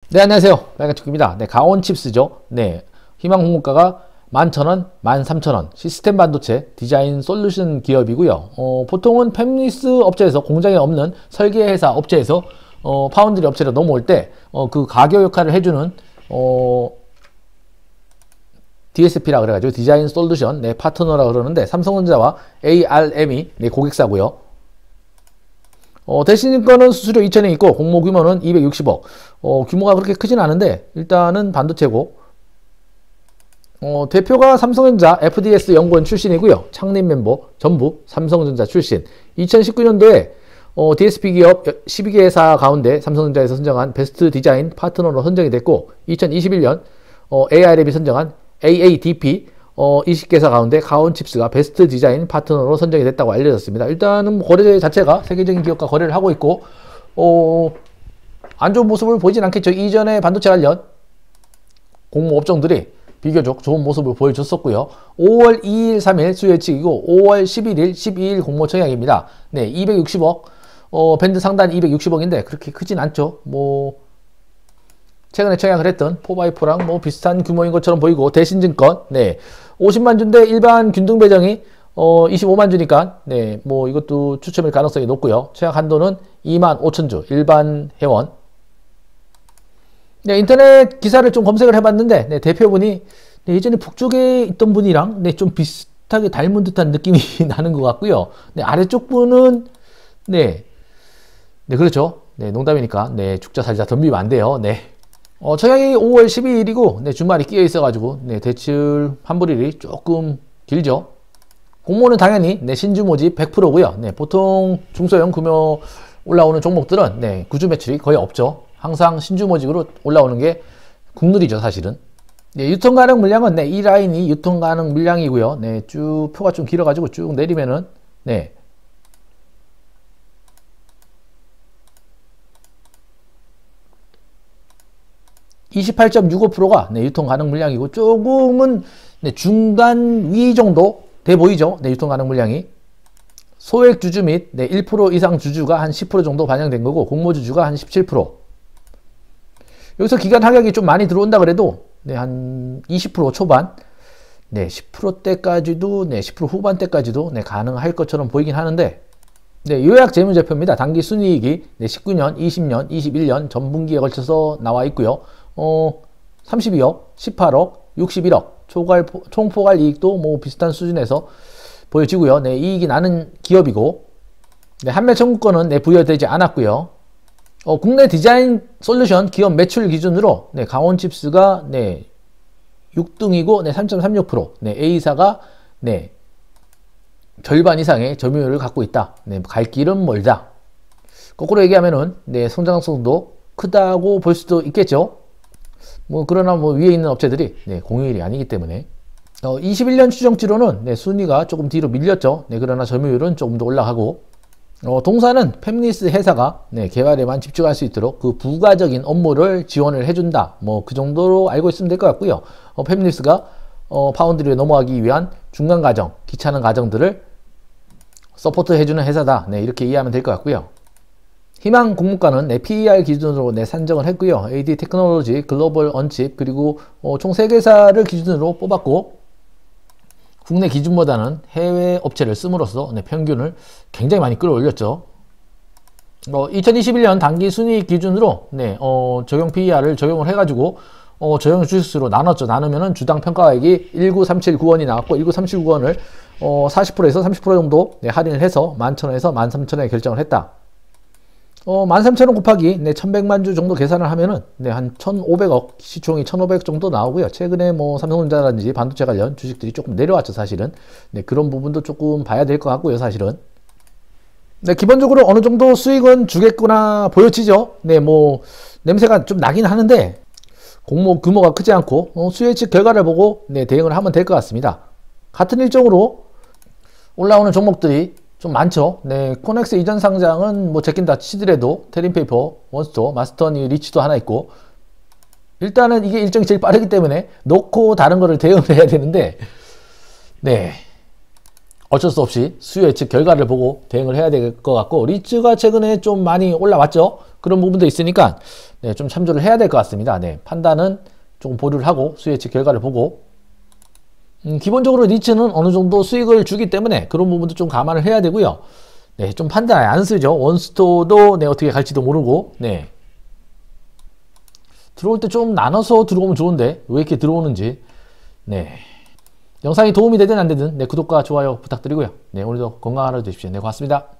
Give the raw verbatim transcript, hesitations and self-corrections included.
네, 안녕하세요. 빨간축입니다. 네, 강원칩스죠. 네, 희망 공모가가 만 천 원, 만 삼천 원, 시스템 반도체 디자인 솔루션 기업이고요. 어, 보통은 팹리스 업체에서 공장에 없는 설계 회사 업체에서 어, 파운드리 업체로 넘어올 때 어, 그 가교 역할을 해주는 어, 디에스피라 그래가지고 디자인 솔루션 네, 파트너라 그러는데 삼성전자와 에이알엠이 네, 고객사고요. 어, 대신증권은 수수료 이천에 있고 공모 규모는 이백육십억. 어, 규모가 그렇게 크진 않은데 일단은 반도체고 어, 대표가 삼성전자 에프디에스 연구원 출신이고요. 창립 멤버 전부 삼성전자 출신. 이천십구 년도에 어, 디에스피 기업 십이 개 회사 가운데 삼성전자에서 선정한 베스트 디자인 파트너로 선정이 됐고 이천이십일 년 어, 에이알엠이 선정한 에이에이디피 어, 이십 개 회사 가운데 가온칩스가 베스트 디자인 파트너로 선정이 됐다고 알려졌습니다. 일단은 거래 자체가 세계적인 기업과 거래를 하고 있고 어, 안 좋은 모습을 보이진 않겠죠. 이전에 반도체 관련 공모 업종들이 비교적 좋은 모습을 보여줬었고요. 오월 이일, 삼일 수요 예측이고 오월 십일일, 십이일 공모 청약입니다. 네, 이백육십억 어, 밴드 상단 이백육십억인데 그렇게 크진 않죠. 뭐 최근에 청약을 했던 포바이포랑 뭐 비슷한 규모인 것처럼 보이고 대신증권 네 오십만 주인데 일반 균등 배정이 어 이십오만 주니까 네 뭐 이것도 추첨일 가능성이 높고요. 청약 한도는 이만 오천 주 일반 회원. 네, 인터넷 기사를 좀 검색을 해봤는데 네, 대표분이 네, 예전에 북쪽에 있던 분이랑 네, 좀 비슷하게 닮은 듯한 느낌이 나는 것 같고요. 네, 아래쪽 분은 네, 네 그렇죠. 네, 농담이니까 네 죽자 살자 덤비면 안 돼요. 네. 어, 청약이 오월 십이일이고 네, 주말이 끼어 있어가지고 네, 대출 환불일이 조금 길죠. 공모는 당연히 네, 신주 모집 백 퍼센트고요. 네, 보통 중소형 금융 올라오는 종목들은 네, 구주 매출이 거의 없죠. 항상 신주 모집으로 올라오는 게 국룰이죠, 사실은. 네, 유통 가능 물량은 네, 이 라인이 유통 가능 물량이고요. 네, 쭉 표가 좀 길어가지고 쭉 내리면은 네. 이십팔 점 육오 퍼센트가 네, 유통 가능 물량이고 조금은 네, 중간 위 정도 돼 보이죠. 네, 유통 가능 물량이. 소액 주주 및 네, 일 퍼센트 이상 주주가 한 십 퍼센트 정도 반영된 거고 공모 주주가 한 십칠 퍼센트. 여기서 기간 하격이 좀 많이 들어온다 그래도 네, 한 이십 퍼센트 초반 네, 십 퍼센트대까지도 네, 십 퍼센트 후반대까지도 네, 가능할 것처럼 보이긴 하는데 네, 요약 재무제표입니다. 단기 순이익이 네, 십구 년, 이십 년, 이십일 년 전분기에 걸쳐서 나와 있고요. 어, 삼십이억, 십팔억, 육십일억 초괄, 총포괄 이익도 뭐 비슷한 수준에서 보여지고요. 네, 이익이 나는 기업이고 네, 한매 청구권은 네, 부여되지 않았고요. 어, 국내 디자인 솔루션 기업 매출 기준으로 네, 강원칩스가 네, 육 등이고 네, 삼 점 삼육 퍼센트 네, A사가 네, 절반 이상의 점유율을 갖고 있다. 네, 갈 길은 멀다. 거꾸로 얘기하면은 네, 성장성도 크다고 볼 수도 있겠죠. 뭐 그러나 뭐 위에 있는 업체들이 네, 공휴일이 아니기 때문에 어, 이십일 년 추정치로는 네, 순위가 조금 뒤로 밀렸죠. 네, 그러나 점유율은 조금 더 올라가고 어, 동사는 팹리스 회사가 네, 개발에만 집중할 수 있도록 그 부가적인 업무를 지원을 해준다. 뭐 그 정도로 알고 있으면 될 것 같고요. 어, 팹리스가 어, 파운드리에 넘어가기 위한 중간 과정, 귀찮은 과정들을 서포트 해주는 회사다. 네, 이렇게 이해하면 될 것 같고요. 희망 공모가는 네, 피이알 기준으로 네, 산정을 했고요. 에이디 테크놀로지, 글로벌 언칩 그리고 어, 총 세 개사를 기준으로 뽑았고 국내 기준보다는 해외 업체를 씀으로써 네, 평균을 굉장히 많이 끌어올렸죠. 어, 이천이십일 년 단기 순이익 기준으로 네, 어, 적용 피이알을 적용을 해가지고 어, 적용 주식수로 나눴죠. 나누면은 주당 평가액이 일구삼칠구 원이 나왔고 일구삼칠구 원을 어, 사십 퍼센트에서 삼십 퍼센트 정도 네, 할인을 해서 만 천 원에서 만 삼천 원에 결정을 했다. 어, 만 삼천 원 곱하기 네, 천백만 주 정도 계산을 하면은 네, 한 천오백억 시총이 천오백억 정도 나오고요. 최근에 뭐 삼성전자라든지 반도체 관련 주식들이 조금 내려왔죠, 사실은. 네, 그런 부분도 조금 봐야 될 것 같고요, 사실은. 네, 기본적으로 어느 정도 수익은 주겠구나 보여지죠. 네, 뭐 냄새가 좀 나긴 하는데 공모 규모가 크지 않고 어, 수요 예측 결과를 보고 네, 대응을 하면 될 것 같습니다. 같은 일정으로 올라오는 종목들이 좀 많죠. 네, 코넥스 이전 상장은 뭐 제낀다 치더라도 테린페이퍼, 원스토어, 마스터니 리치도 하나 있고 일단은 이게 일정이 제일 빠르기 때문에 놓고 다른 거를 대응을 해야 되는데 네, 어쩔 수 없이 수요 예측 결과를 보고 대응을 해야 될 것 같고, 리츠가 최근에 좀 많이 올라왔죠. 그런 부분도 있으니까 네, 좀 참조를 해야 될 것 같습니다. 네, 판단은 조금 보류를 하고 수요 예측 결과를 보고, 음, 기본적으로 리츠는 어느 정도 수익을 주기 때문에 그런 부분도 좀 감안을 해야 되고요. 네, 좀 판단 안 쓰죠. 원스토도 네, 어떻게 갈지도 모르고. 네, 들어올 때 좀 나눠서 들어오면 좋은데 왜 이렇게 들어오는지. 네, 영상이 도움이 되든 안 되든 네, 구독과 좋아요 부탁드리고요. 네, 오늘도 건강한 하루 되십시오. 네, 고맙습니다.